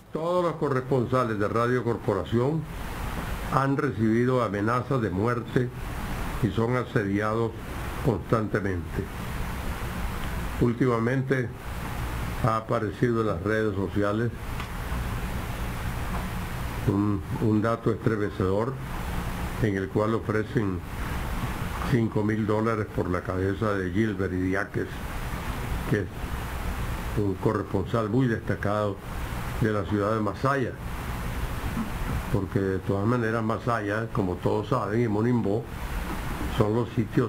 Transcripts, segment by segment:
Todos los corresponsales de Radio Corporación han recibido amenazas de muerte y son asediados constantemente. Últimamente ha aparecido en las redes sociales un dato estremecedor en el cual ofrecen $5.000 por la cabeza de Gilbert Idiáquez, que es un corresponsal muy destacado de la ciudad de Masaya, porque de todas maneras Masaya, como todos saben, y Monimbó son los sitios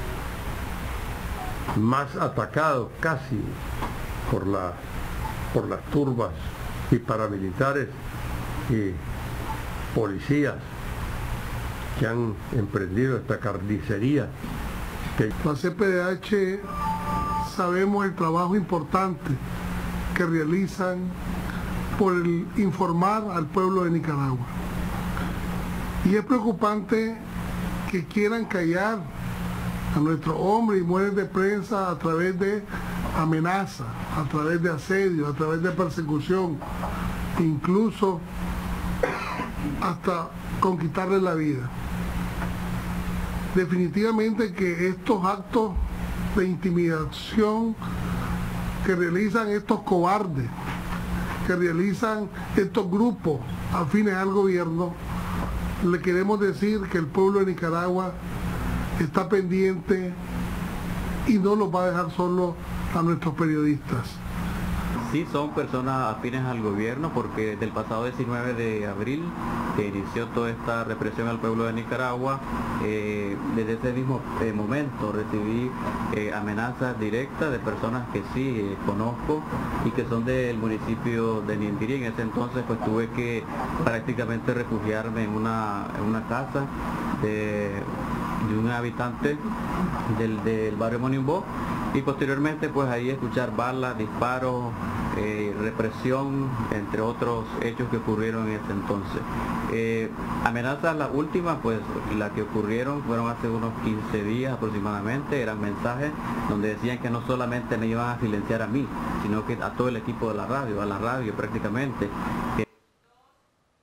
más atacados casi por las turbas y paramilitares y policías que han emprendido esta carnicería. La CPDH sabemos el trabajo importante que realizan por informar al pueblo de Nicaragua. Y es preocupante que quieran callar a nuestros hombres y mujeres de prensa a través de amenazas, a través de asedio, a través de persecución, incluso hasta con quitarles la vida. Definitivamente que estos actos de intimidación que realizan estos cobardes, que realizan estos grupos afines al gobierno, le queremos decir que el pueblo de Nicaragua está pendiente y no los va a dejar solos a nuestros periodistas. Sí, son personas afines al gobierno, porque desde el pasado 19 de abril que inició toda esta represión al pueblo de Nicaragua, desde ese mismo momento recibí amenazas directas de personas que sí conozco y que son del municipio de Nindirí. En ese entonces pues tuve que prácticamente refugiarme en una casa de un habitante del barrio Monimbó, y posteriormente pues ahí escuchar balas, disparos, represión, entre otros hechos que ocurrieron en ese entonces. Amenazas, las últimas, pues las que ocurrieron fueron hace unos 15 días aproximadamente. Eran mensajes donde decían que no solamente me iban a silenciar a mí, sino que a todo el equipo de la radio, a la radio prácticamente, que